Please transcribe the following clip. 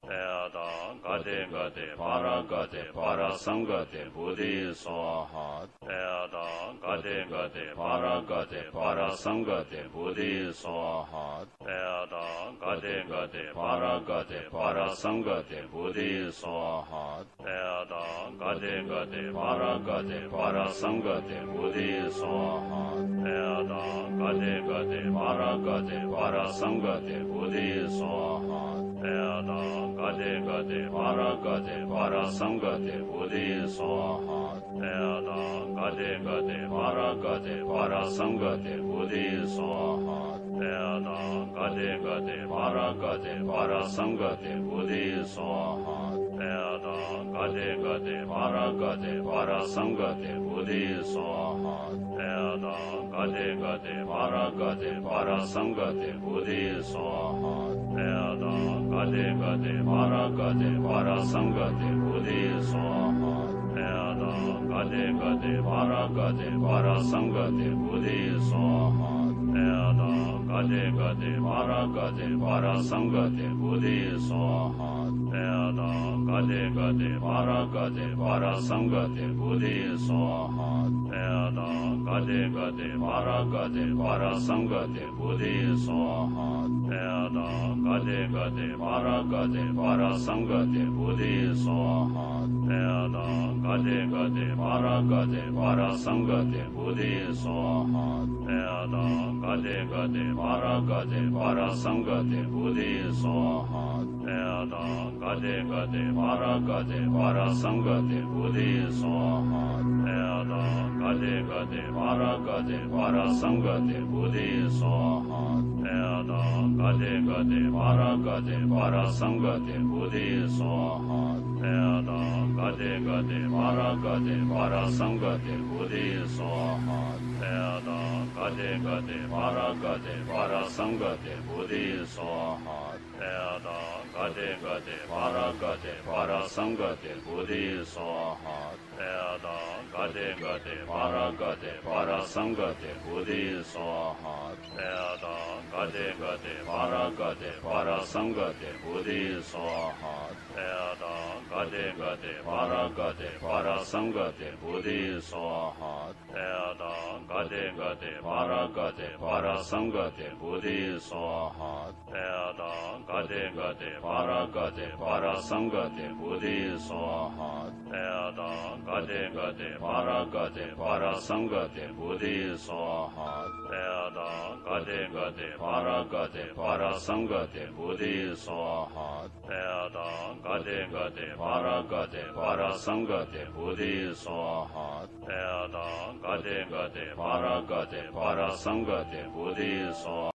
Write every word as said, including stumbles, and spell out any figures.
Tayada Gade Gade Para Gade Para Sangade Buddhi Swaha Tayada Gade Gade Para Gade Para Sangade Buddhi Swaha Tayada Gade Gade Para Gade Para Sangade Buddhi Swaha Tayada Gade Gade Para Gade Para Sangade Buddhi Swaha Tayada Gade Gade Para Gade Para Sangade Buddhi Swaha Tayada Gade Gade Para Gade Para Sangade Buddhi Swaha Tayada Gade Gade Para Gade Para Sangade Buddhi Swaha Tayada Gade Gade Para Gade Para Sangade Buddhi Swaha Tayada Gade Gade Para Gade Para Sangade Buddhi Swaha Tayada Gade Gade Para Gade Para Sangade Buddhi Swaha Tayada Gade Gade Para Gade Para Sangade Buddhi Swaha Tayada Gade Gade Para Gade Para Sangade Buddhi Swaha Tayada Gade Gade Para Gade Para Sangade Buddhi Swaha Tayada Gade Gade Para Gade Para Sangade Buddhi Swaha Tayada Gade Gade Para Gade Para Sangade Buddhi Swaha Tayada Gade Gade Para Gade Para Sangade Buddhi Swaha Tayada Gade Gade Para Gade Para Sangade Buddhi Swaha Tayada Gade Gade Para Gade Para Sangade Buddhi Swaha Tayada Gade Gade Para Gade Para Sangade Buddhi Swaha Tayada Gade Gade Para Gade Para Sangade Buddhi Swaha Tayada Gade Gade Para Gade Para Sangade Buddhi Swaha Tayada Gade Gade Para Gade Para Sangade Buddhi Swaha Tayada Gade Gade Para Gade Para Sangade Buddhi Swaha Tayada Gade Gade Para Gade Para Sangade Buddhi Swaha Tayada Gade Gade Para Gade Para Sangade Buddhi Swaha Tayada Gade Gade Para Gade Para Sangade Buddhi Swaha Tayada Gade Gade Para Gade Para Sangade Buddhi Swaha Tayada Gade Gade Para Gade Para Sangade Buddhi Swaha Tayada Gade Gade Para Gade Para Sangade Buddhi Swaha Tayada Gade Gade Para Gade Para Sangade Buddhi Swaha Tayada Gade Gade Para Gade Para Sangade Buddhi Swaha Tayada Gade Gade Para Gade Para Sangade Buddhi Swaha Tayada Gade Gade Para Gade Para Sangade Buddhi Swaha